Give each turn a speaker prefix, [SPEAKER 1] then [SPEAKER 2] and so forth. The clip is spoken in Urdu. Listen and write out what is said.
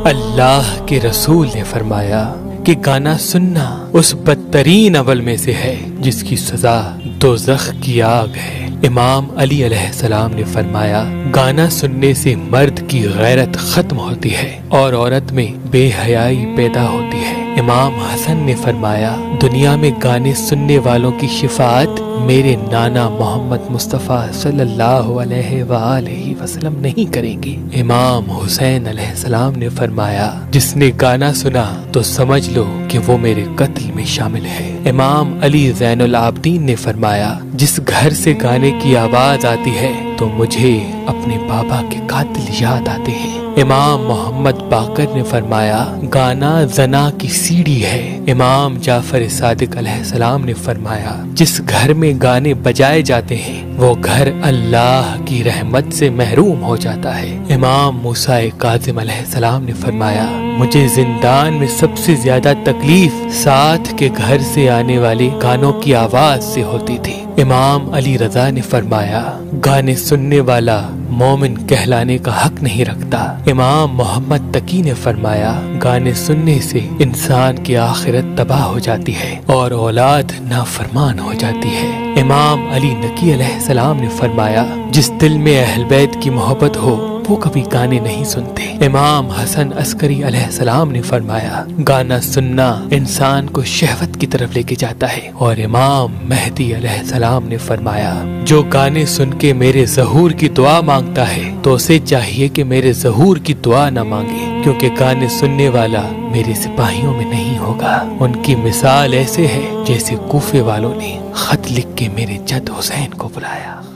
[SPEAKER 1] اللہ کے رسول نے فرمایا کہ گانا سننا اس بدترین عمل میں سے ہے جس کی سزا دوزخ کی آگ ہے۔ امام علی علیہ السلام نے فرمایا گانا سننے سے مرد کی غیرت ختم ہوتی ہے اور عورت میں بے حیائی پیدا ہوتی ہے۔ امام حسن نے فرمایا دنیا میں گانے سننے والوں کی شفاعت میرے نانا محمد مصطفیٰ صلی اللہ علیہ وآلہ وسلم نہیں کریں گے۔ امام حسین علیہ السلام نے فرمایا جس نے گانا سنا تو سمجھ لو کہ وہ میرے قتل میں شامل ہے۔ امام علی زین العابدین نے فرمایا جس گھر سے گانے کی آواز آتی ہے تو مجھے اپنے بابا کے قاتل یاد آتے ہیں۔ امام محمد باقر نے فرمایا گانا زنا کی سیڑھی ہے۔ امام جعفر صادق علیہ السلام نے فرمایا جس گھر میں گانے بجائے جاتے ہیں وہ گھر اللہ کی رحمت سے محروم ہو جاتا ہے۔ امام موسیٰ کاظم علیہ السلام نے فرمایا مجھے زندان میں سب سے زیادہ تکلیف ساتھ کے گھر سے آنے والے گانوں کی آواز سے ہوتی تھی۔ امام علی رضا نے فرمایا گانے سننے والا مومن کہلانے کا حق نہیں رکھتا۔ امام محمد تقی نے فرمایا گانے سننے سے انسان کی آخرت تباہ ہو جاتی ہے اور اولاد نافرمان ہو جاتی ہے۔ امام علی نقی علیہ السلام نے فرمایا جس دل میں اہل بیت کی محبت ہو وہ کبھی گانے نہیں سنتے۔ امام حسن عسکری علیہ السلام نے فرمایا گانا سننا انسان کو شہوت کی طرف لے کے جاتا ہے۔ اور امام مہدی علیہ السلام نے فرمایا جو گانے سن کے میرے ظہور کی دعا مانگتا ہے تو اسے چاہیے کہ میرے ظہور کی دعا نہ مانگے، کیونکہ گانے سننے والا میرے سپاہیوں میں نہیں ہوگا۔ ان کی مثال ایسے ہے جیسے کوفے والوں نے خط لکھ کے میرے جد حسین کو بلایا۔